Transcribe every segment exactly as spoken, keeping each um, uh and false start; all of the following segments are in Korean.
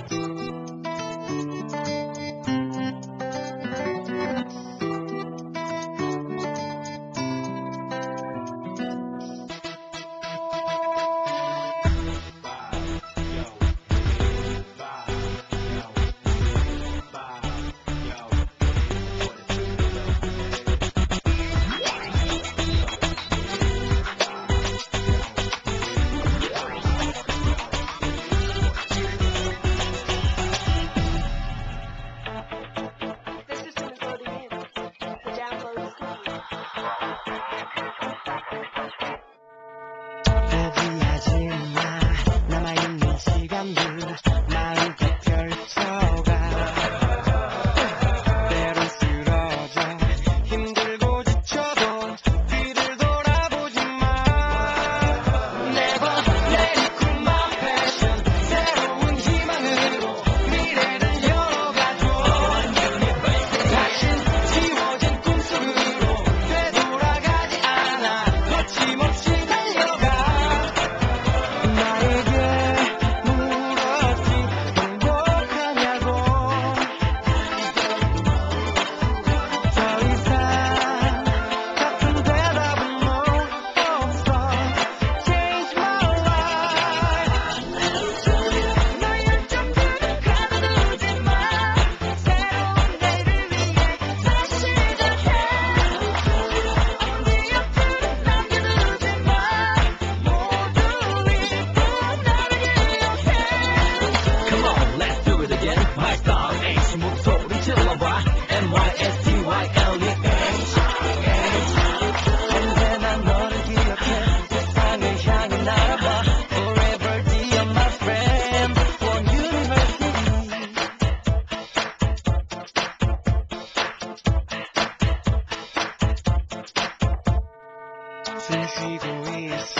숨 쉬고 있어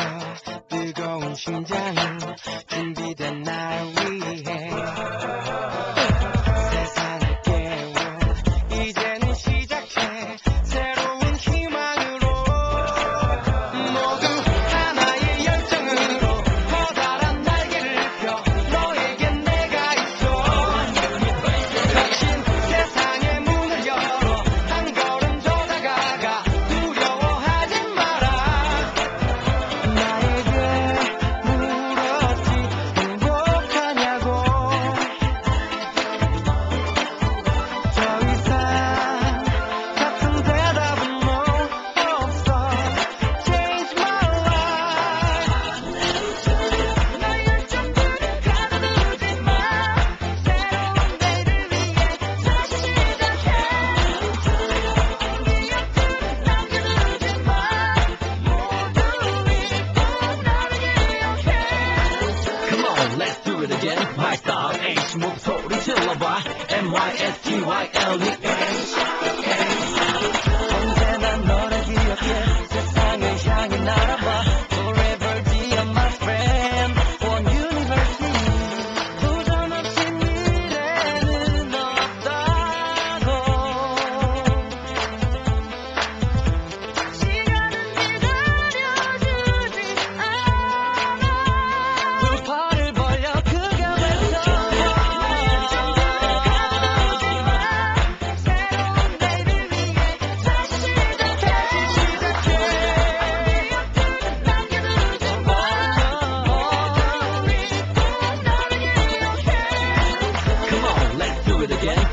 뜨거운 심장은 준비된 날 위해 세상을 깨워 이제는 시작해 새로운 희망으로 모두 하나의 열정으로 커다란 날개를 펴 너에겐 내가 있어 거친 세상의 문을 열어 한 걸음 더 다가가 두려워하지 마라 Let's do it again. My star H 목소리 질러봐. M Y S T Y L E H 언제나 너를 기억해 세상을 향해 날아봐 Forever dear my friend One University 도전 없이 미래는 없다고 시간은 기다려주지 않아 두 팔을 벌려 크게 외쳐 새로운 내일을 위해 다시 시작해 남겨두지 마 우리 꼭 너를 기억해 Come on, let's do it again